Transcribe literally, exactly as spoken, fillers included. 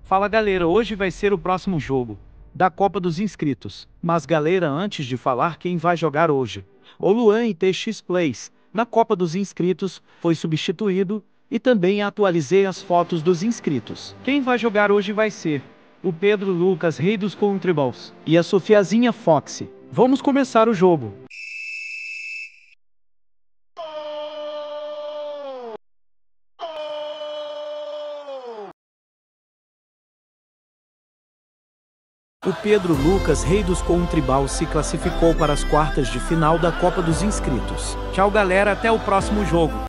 Fala galera, hoje vai ser o próximo jogo da Copa dos Inscritos. Mas galera, antes de falar quem vai jogar hoje, o Luan e T X Plays, na Copa dos Inscritos, foi substituído e também atualizei as fotos dos inscritos. Quem vai jogar hoje vai ser o Pedro Lucas, rei dos Country Balls, e a Sofiazinha Foxy. Vamos começar o jogo. O Pedro Lucas, rei dos Country Balls, se classificou para as quartas de final da Copa dos Inscritos. Tchau galera, até o próximo jogo.